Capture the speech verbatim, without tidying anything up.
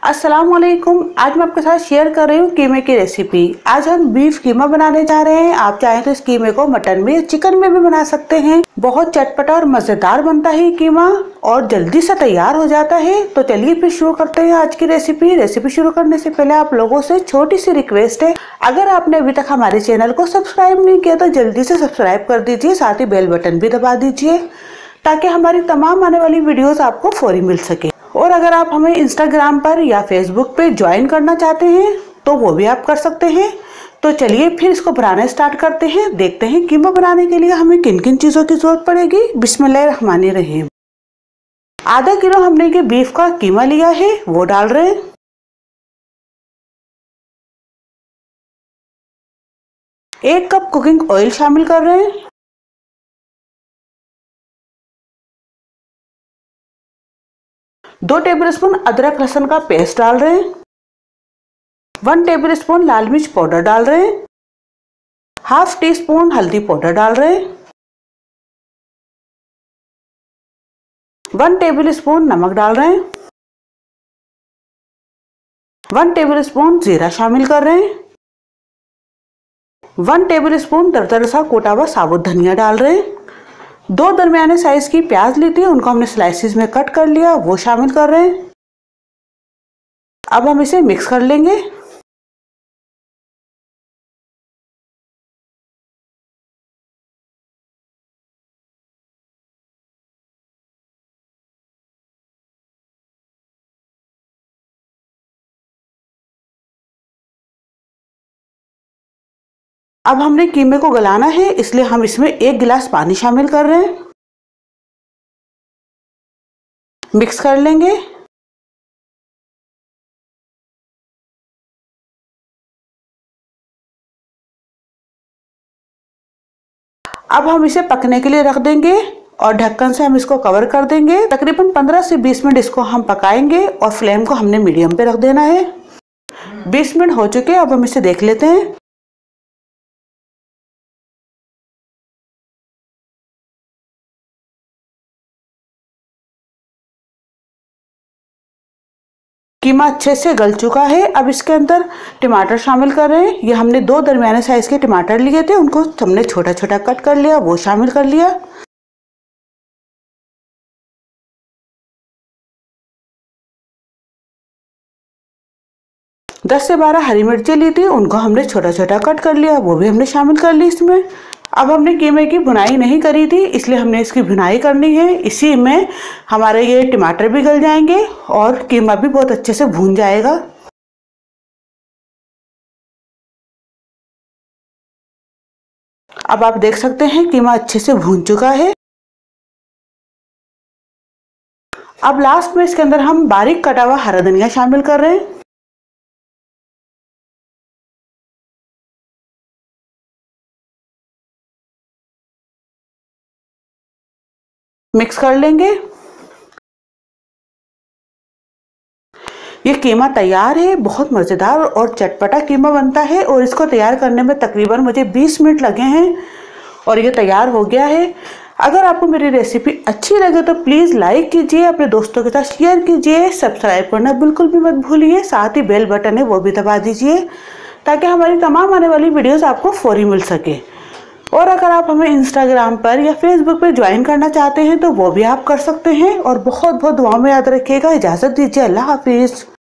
अस्सलाम वालेकुम। आज मैं आपके साथ शेयर कर रही हूँ कीमे की रेसिपी। आज हम बीफ कीमा बनाने जा रहे हैं। आप चाहें तो इस कीमे को मटन में, चिकन में भी बना सकते हैं। बहुत चटपटा और मजेदार बनता है कीमा और जल्दी से तैयार हो जाता है। तो चलिए फिर शुरू करते हैं आज की रेसिपी। रेसिपी शुरू करने से पहले आप लोगों से छोटी सी रिक्वेस्ट है, अगर आपने अभी तक हमारे चैनल को सब्सक्राइब नहीं किया तो जल्दी से सब्सक्राइब कर दीजिए, साथ ही बेल बटन भी दबा दीजिए ताकि हमारी तमाम आने वाली वीडियोस आपको फौरी मिल सके। और अगर आप हमें इंस्टाग्राम पर या फेसबुक पे ज्वाइन करना चाहते हैं तो वो भी आप कर सकते हैं। तो चलिए फिर इसको बनाना स्टार्ट करते हैं। देखते हैं कीमा बनाने के लिए हमें किन किन चीज़ों की जरूरत पड़ेगी। बिस्मिल्लाहिर्रहमानिर्रहीम। आधा किलो हमने ये बीफ का कीमा लिया है, वो डाल रहे हैं। एक कप कुकिंग ऑयल शामिल कर रहे हैं। दो टेबलस्पून अदरक लहसुन का पेस्ट डाल रहे हैं। वन टेबलस्पून लाल मिर्च पाउडर डाल रहे हैं। हाफ टी स्पून हल्दी पाउडर डाल रहे हैं। वन टेबलस्पून नमक डाल रहे हैं। वन टेबलस्पून जीरा शामिल कर रहे हैं। वन टेबलस्पून दरदरा सा कोटा हुआ साबुत धनिया डाल रहे हैं। दो दरमियाने साइज की प्याज ली थी, उनको हमने स्लाइसिस में कट कर लिया, वो शामिल कर रहे हैं। अब हम इसे मिक्स कर लेंगे। अब हमने कीमे को गलाना है, इसलिए हम इसमें एक गिलास पानी शामिल कर रहे हैं। मिक्स कर लेंगे। अब हम इसे पकने के लिए रख देंगे और ढक्कन से हम इसको कवर कर देंगे। तकरीबन पंद्रह से बीस मिनट इसको हम पकाएंगे और फ्लेम को हमने मीडियम पे रख देना है। बीस मिनट हो चुके, अब हम इसे देख लेते हैं। कीमा अच्छे से गल चुका है। अब इसके अंदर टमाटर शामिल कर रहे हैं। ये हमने दो दरमियाने साइज के टमाटर लिए थे, उनको हमने छोटा छोटा कट कर लिया, वो शामिल कर लिया। दस से बारह हरी मिर्ची ली थी, उनको हमने छोटा छोटा कट कर लिया, वो भी हमने शामिल कर ली इसमें। अब हमने कीमे की भुनाई नहीं करी थी, इसलिए हमने इसकी भुनाई करनी है। इसी में हमारे ये टमाटर भी गल जाएंगे और कीमा भी बहुत अच्छे से भून जाएगा। अब आप देख सकते हैं कीमा अच्छे से भून चुका है। अब लास्ट में इसके अंदर हम बारीक कटा हुआ हरा धनिया शामिल कर रहे हैं। मिक्स कर लेंगे। ये कीमा तैयार है। बहुत मज़ेदार और चटपटा कीमा बनता है और इसको तैयार करने में तकरीबन मुझे बीस मिनट लगे हैं और ये तैयार हो गया है। अगर आपको मेरी रेसिपी अच्छी लगे तो प्लीज़ लाइक कीजिए, अपने दोस्तों के साथ शेयर कीजिए, सब्सक्राइब करना बिल्कुल भी मत भूलिए, साथ ही बेल बटन है वो भी दबा दीजिए ताकि हमारी तमाम आने वाली वीडियोज़ आपको फौरी मिल सके। और अगर आप हमें इंस्टाग्राम पर या फेसबुक पर ज्वाइन करना चाहते हैं तो वो भी आप कर सकते हैं। और बहुत बहुत दुआ में याद रखिएगा। इजाज़त दीजिए। अल्लाह हाफिज़।